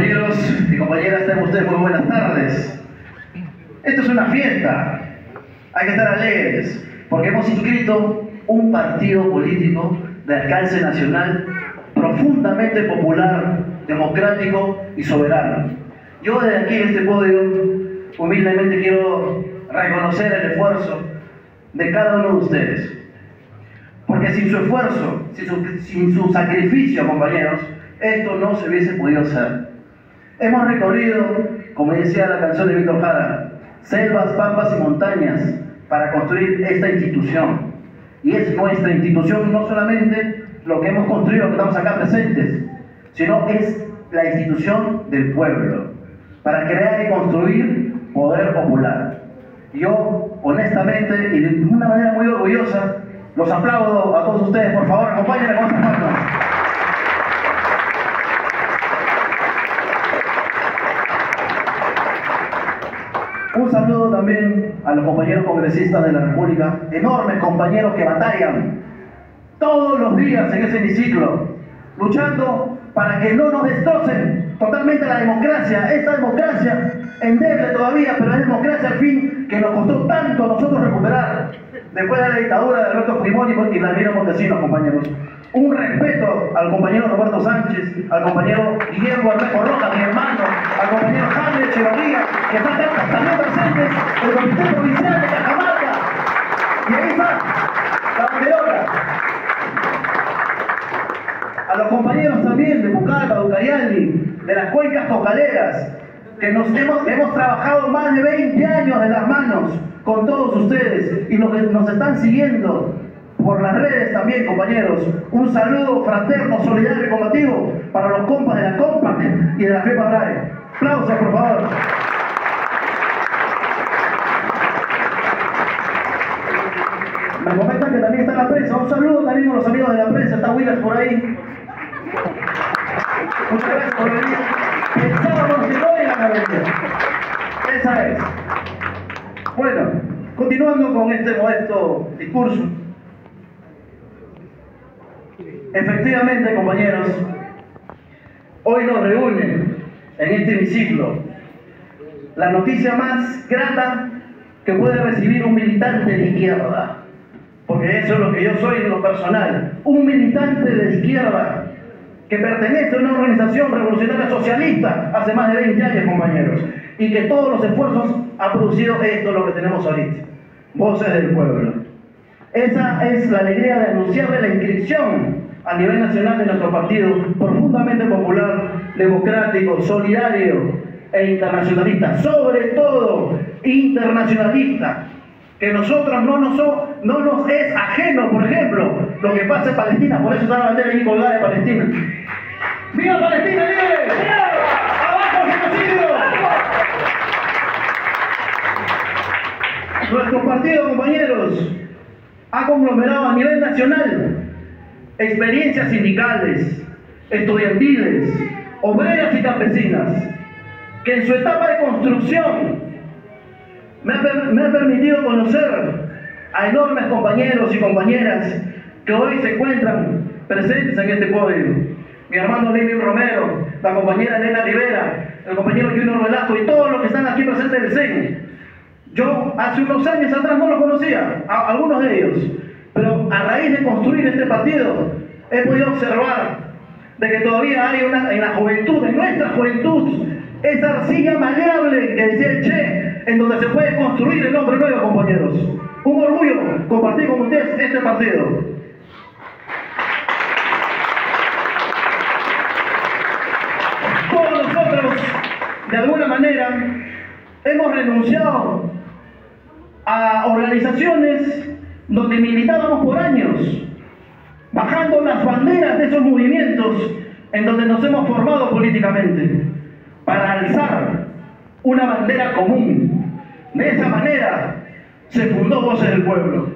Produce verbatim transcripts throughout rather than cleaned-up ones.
Compañeros y compañeras, tengan ustedes muy buenas tardes. Esto es una fiesta, hay que estar alegres, porque hemos inscrito un partido político de alcance nacional profundamente popular, democrático y soberano. Yo desde aquí, en este podio, humildemente quiero reconocer el esfuerzo de cada uno de ustedes. Porque sin su esfuerzo, sin su, sin su sacrificio, compañeros, esto no se hubiese podido hacer. Hemos recorrido, como decía la canción de Víctor Jara, selvas, pampas y montañas para construir esta institución. Y es nuestra institución, no solamente lo que hemos construido, que estamos acá presentes, sino es la institución del pueblo, para crear y construir poder popular. Yo, honestamente y de una manera muy orgullosa, los aplaudo a todos ustedes. Por favor, acompáñenme con sus manos. Un saludo también a los compañeros congresistas de la República, enormes compañeros que batallan todos los días en ese hemiciclo, luchando para que no nos destrocen totalmente la democracia, esta democracia endeble todavía, pero es democracia al fin que nos costó tanto a nosotros recuperar después de la dictadura de Alberto Fujimori y Vladimiro Montesinos, compañeros. Un respeto al compañero Roberto Sánchez, al compañero Guillermo Armejo Rojas, mi hermano, al compañero Jaime Echevarría, que están también presentes, el Comité Provincial de Cajamarca. Y ahí está, la banderora. A los compañeros también de Pucallpa, de Ucayali, de las cuencas cocaleras, que nos hemos, hemos trabajado más de veinte años de las manos con todos ustedes y los que nos están siguiendo por las redes también, compañeros. Un saludo fraterno, solidario y combativo para los compas de la COMPAC y de la FEPADRAE. Aplausos, por favor. Me comentan que también está la prensa. Un saludo también a los amigos de la prensa. Está Willis por ahí. Muchas gracias por venir. Pensábamos que no iban a venir. Esa es. Bueno, continuando con este modesto discurso. Efectivamente, compañeros, hoy nos reúnen en este hemiciclo la noticia más grata que puede recibir un militante de izquierda, porque eso es lo que yo soy en lo personal, un militante de izquierda que pertenece a una organización revolucionaria socialista hace más de veinte años, compañeros, y que todos los esfuerzos han producido esto, lo que tenemos ahorita, Voces del Pueblo. Esa es la alegría de anunciarle la inscripción a nivel nacional de nuestro partido, profundamente popular, democrático, solidario e internacionalista, sobre todo internacionalista, que nosotros no nos, so, no nos es ajeno, por ejemplo, lo que pasa en Palestina. Por eso está la bandera ahí colgada de Palestina. ¡Viva Palestina libre! ¡Abajo el genocidio! Nuestro partido, compañeros, ha conglomerado a nivel nacional experiencias sindicales, estudiantiles, obreras y campesinas, que en su etapa de construcción me ha, me ha permitido conocer a enormes compañeros y compañeras que hoy se encuentran presentes en este podio. Mi hermano Livio Romero, la compañera Elena Rivera, el compañero Junior Velasco y todos los que están aquí presentes del C E N. Yo hace unos años atrás no los conocía, a algunos de ellos, pero a raíz de construir este partido he podido observar de que todavía hay una, en la juventud, en nuestra juventud, esa arcilla maleable que decía el Che, en donde se puede construir el hombre nuevo, compañeros. Un orgullo compartir con ustedes este partido. Todos nosotros, de alguna manera, hemos renunciado a organizaciones donde militábamos por años, bajando las banderas de esos movimientos en donde nos hemos formado políticamente, para alzar una bandera común. De esa manera se fundó Voces del Pueblo.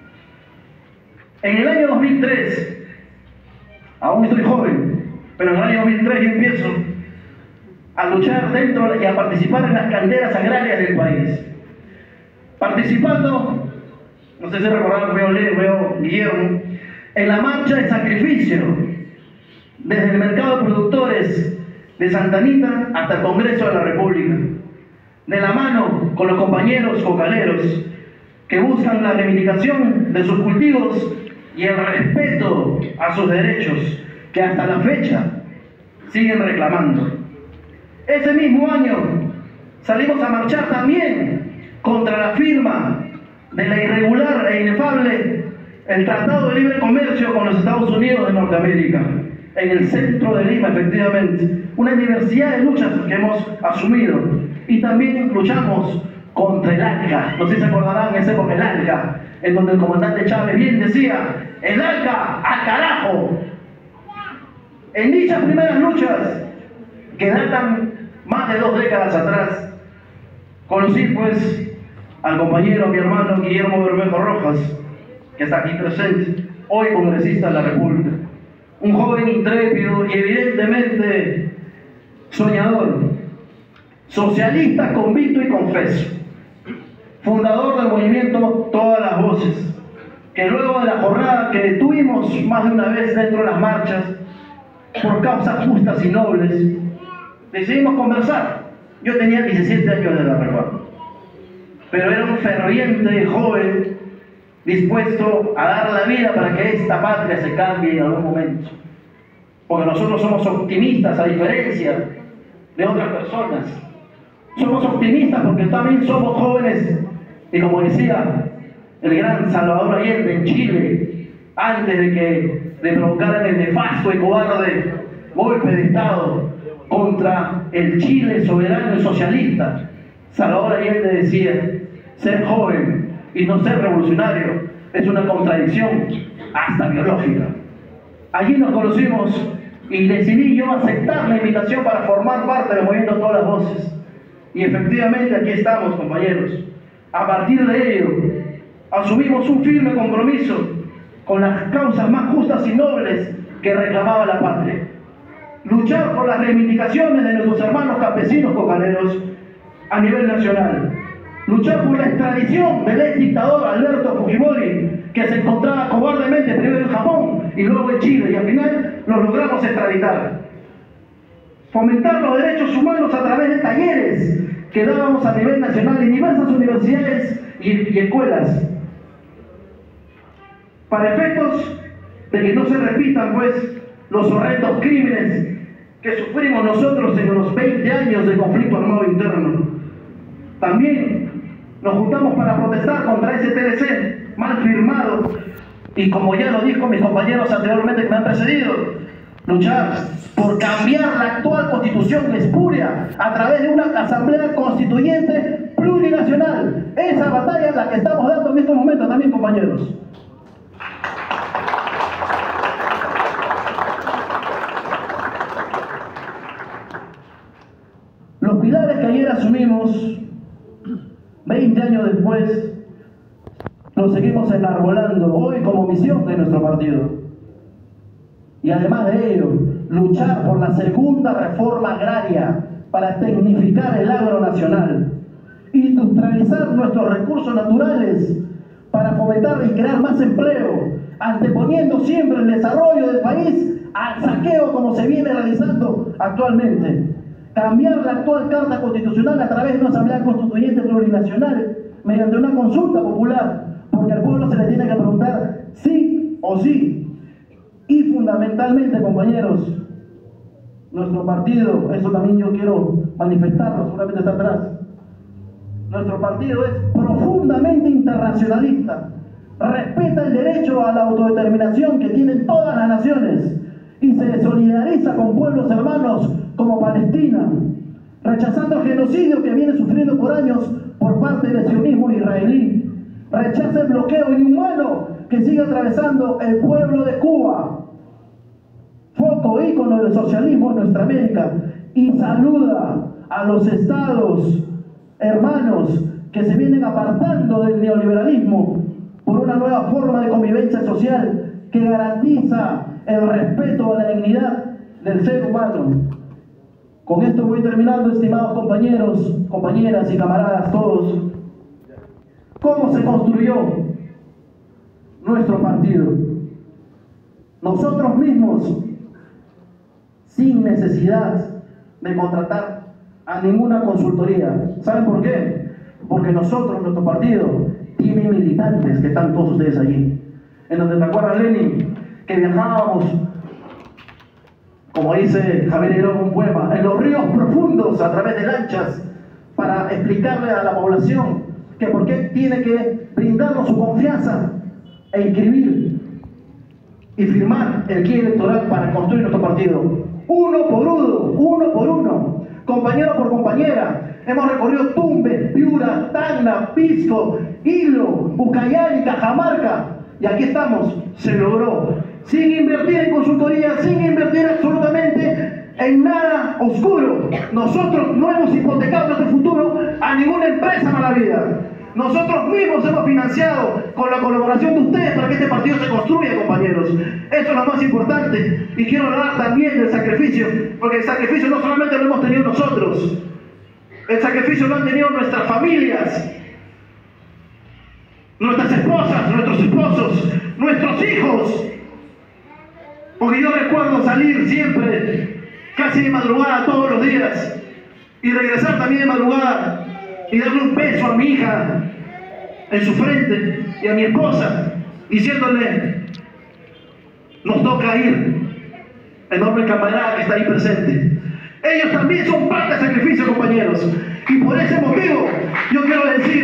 En el año dos mil tres, aún estoy joven, pero en el año dos mil tres yo empiezo a luchar dentro y a participar en las canderas agrarias del país. Participando, no sé si recordaron, veo Leo, veo Guillermo, en la marcha de sacrificio desde el mercado de productores de Santa Anita hasta el Congreso de la República, de la mano con los compañeros cocaleros que buscan la reivindicación de sus cultivos y el respeto a sus derechos que hasta la fecha siguen reclamando. Ese mismo año salimos a marchar también contra la firma de la irregular e inefable el Tratado de Libre Comercio con los Estados Unidos de Norteamérica, en el centro de Lima, efectivamente. Una diversidad de luchas que hemos asumido. Y también luchamos contra el ALCA. No sé si se acordarán ese con el ALCA, en donde el comandante Chávez bien decía: el ALCA al carajo. En dichas primeras luchas, que datan más de dos décadas atrás, conocí pues al compañero, mi hermano Guillermo Bermejo Rojas, que está aquí presente, hoy congresista de la República. Un joven intrépido y evidentemente soñador, socialista convicto y confeso, fundador del movimiento Todas las Voces, que luego de la jornada que tuvimos más de una vez dentro de las marchas, por causas justas y nobles, decidimos conversar. Yo tenía diecisiete años de edad, recuerdo, pero era un ferviente joven dispuesto a dar la vida para que esta patria se cambie en algún momento. Porque nosotros somos optimistas, a diferencia de otras personas. Somos optimistas porque también somos jóvenes, y como decía el gran Salvador Allende en Chile, antes de que le provocaran el nefasto y cobarde golpe de Estado contra el Chile soberano y socialista, Salvador Allende decía: ser joven y no ser revolucionario es una contradicción hasta biológica. Allí nos conocimos y decidí yo aceptar la invitación para formar parte del movimiento Todas las Voces. Y efectivamente aquí estamos, compañeros. A partir de ello, asumimos un firme compromiso con las causas más justas y nobles que reclamaba la patria. Luchar por las reivindicaciones de nuestros hermanos campesinos cocaleros a nivel nacional. Luchar por la extradición del ex dictador Alberto Fujimori, que se encontraba cobardemente primero en Japón y luego en Chile, y al final lo logramos extraditar. Fomentar los derechos humanos a través de talleres que dábamos a nivel nacional en diversas universidades y, y escuelas, para efectos de que no se repitan pues los horrendos crímenes que sufrimos nosotros en los veinte años de conflicto armado interno. También nos juntamos para protestar contra ese T L C mal firmado y, como ya lo dijo mis compañeros anteriormente que me han precedido, luchar por cambiar la actual constitución espuria a través de una asamblea constituyente plurinacional. Esa batalla es la que estamos dando en estos momentos también, compañeros. Los pilares que ayer asumimos, veinte años después, los seguimos enarbolando hoy como misión de nuestro partido. Y además de ello, luchar por la segunda reforma agraria para tecnificar el agro nacional, industrializar nuestros recursos naturales para fomentar y crear más empleo, anteponiendo siempre el desarrollo del país al saqueo como se viene realizando actualmente. Cambiar la actual Carta Constitucional a través de una Asamblea Constituyente Plurinacional mediante una consulta popular, porque al pueblo se le tiene que preguntar sí o sí. Y fundamentalmente, compañeros, nuestro partido, eso también yo quiero manifestarlo, seguramente está atrás, nuestro partido es profundamente internacionalista, respeta el derecho a la autodeterminación que tienen todas las naciones y se solidariza con pueblos hermanos como Palestina, rechazando el genocidio que viene sufriendo por años por parte del sionismo israelí, rechaza el bloqueo inhumano que sigue atravesando el pueblo de Cuba, foco ícono del socialismo en nuestra América, y saluda a los estados hermanos que se vienen apartando del neoliberalismo por una nueva forma de convivencia social que garantiza el respeto a la dignidad del ser humano. Con esto voy terminando, estimados compañeros, compañeras y camaradas todos. ¿Cómo se construyó nuestro partido? Nosotros mismos, sin necesidad de contratar a ninguna consultoría. ¿Saben por qué? Porque nosotros, nuestro partido, tiene militantes que están todos ustedes allí. En donde, ¿te acuerdas, Lenin? Que viajábamos, como dice Javier Herón en un poema, en los ríos profundos a través de lanchas, para explicarle a la población que por qué tiene que brindarnos su confianza e inscribir y firmar el guía electoral para construir nuestro partido. Uno por uno, uno por uno, compañero por compañera. Hemos recorrido Tumbes, Piura, Tacna, Pisco, Hilo, Ucayali, Cajamarca. Y aquí estamos, se logró. Sin invertir en consultoría, sin invertir absolutamente en nada oscuro. Nosotros no hemos hipotecado nuestro futuro a ninguna empresa mala vida. Nosotros mismos hemos financiado con la colaboración de ustedes para que este partido se construya, compañeros. Eso es lo más importante. Y quiero hablar también del sacrificio, porque el sacrificio no solamente lo hemos tenido nosotros, el sacrificio lo han tenido nuestras familias, nuestras esposas, nuestros esposos, nuestros hijos. Porque yo recuerdo salir siempre, casi de madrugada todos los días, y regresar también de madrugada, y darle un beso a mi hija en su frente, y a mi esposa, diciéndole, nos toca ir, en nombre del camarada que está ahí presente. Ellos también son parte del sacrificio, compañeros, y por ese motivo yo quiero decir,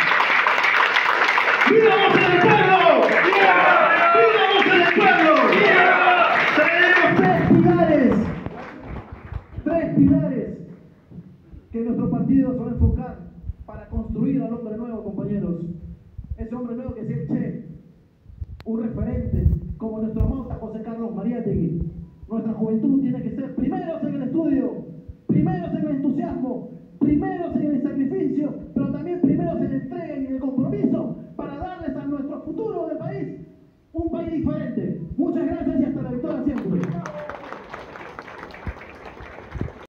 ¡viva Voz del Pueblo! ¡Viva Voz del Pueblo! Tenemos tres pilares, tres pilares que nuestro partido se va a enfocar para construir al hombre nuevo, compañeros. Ese hombre nuevo que es el Che, un referente, como nuestro mauta José Carlos Mariátegui. Nuestra juventud tiene que ser primeros en el estudio, primeros en el entusiasmo, primeros en el sacrificio, pero también primeros en la entrega y en el compromiso para darles a nuestro futuro del país un país diferente. Muchas gracias y hasta la victoria siempre.